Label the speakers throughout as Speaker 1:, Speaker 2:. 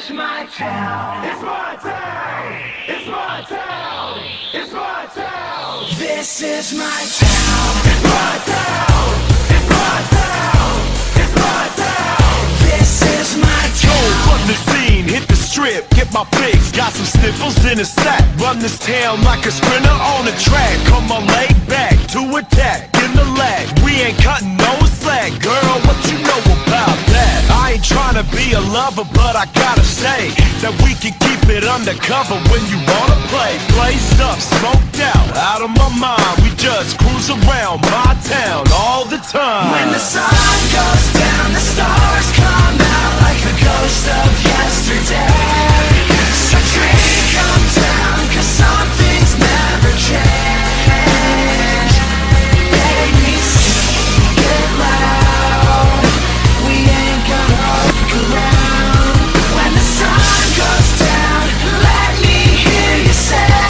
Speaker 1: is my town. It's my town. It's my town. It's my town. This is my town. It's my town. It's my town. It's my town. This is my town.
Speaker 2: Yo, run the scene, hit the strip, get my fix. Got some sniffles in a sack. Run this town like a sprinter on a track. Come on, lay back to attack in the lag. We ain't cutting no slack, girl. What you know about that? I ain't trying to be a lover, but I gotta say that we can keep it undercover when you wanna play. Blazed up, smoked out of my mind. We just cruise around my town all the time.
Speaker 1: When the sun goes down, the stars come out like the ghost of yesterday. So dream come down, 'cause some things never change. Baby, sing it loud. We ain't gonna look around. When the sun goes down, let me hear you say,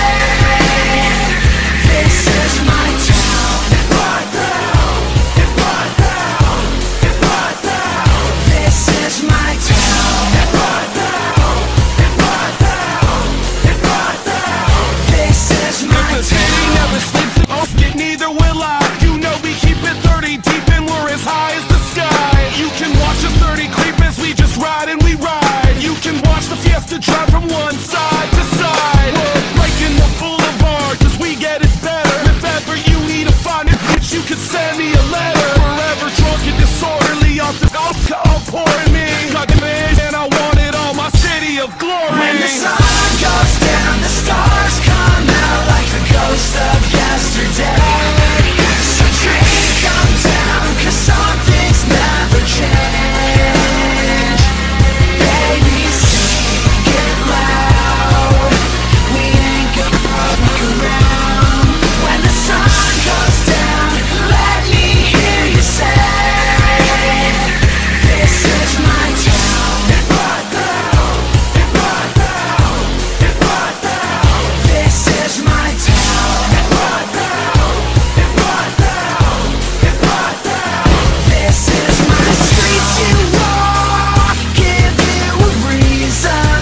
Speaker 1: this is my town. It's my town. It's my town. It's my town. This is my town. It's my town. It's my town. It's my town. This is my
Speaker 2: If the city never sleeps, neither will I. You know we keep it 30 deep and we're as high as the sky. You can watch us 30 creep as we just ride and we ride. You can watch the Fiesta drive from one side to side. We're breaking the boulevard 'cause we get it better. If ever you need a fine bitch, you can send me a letter. Forever drunk and disorderly off the pouring me. Got the man and I want it all, my city of glory.
Speaker 1: When the sun goes down, the stars come out like the ghost of yesterday. So dream come down, 'cause some things never change. Baby, sing it loud. We ain't gonna look around. When the sun goes down, let me hear you say, this is my town. It's my town. It's my town. It's my town. This is my town. It's my town. It's my town. It's my town. This is my streets you walk, give you a reason,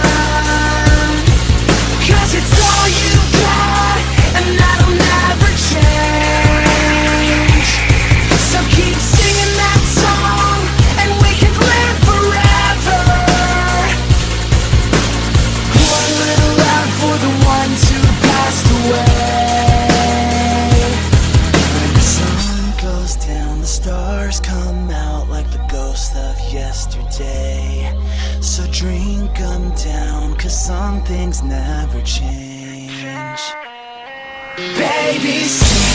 Speaker 1: 'cause it's all you got, and that'll never change. So keep singing that song, and we can live forever. One little love for the ones who passed away. When the sun goes down, the stars come out like the ghost of yesterday. So dream come down, 'cause some things never change. Baby, sing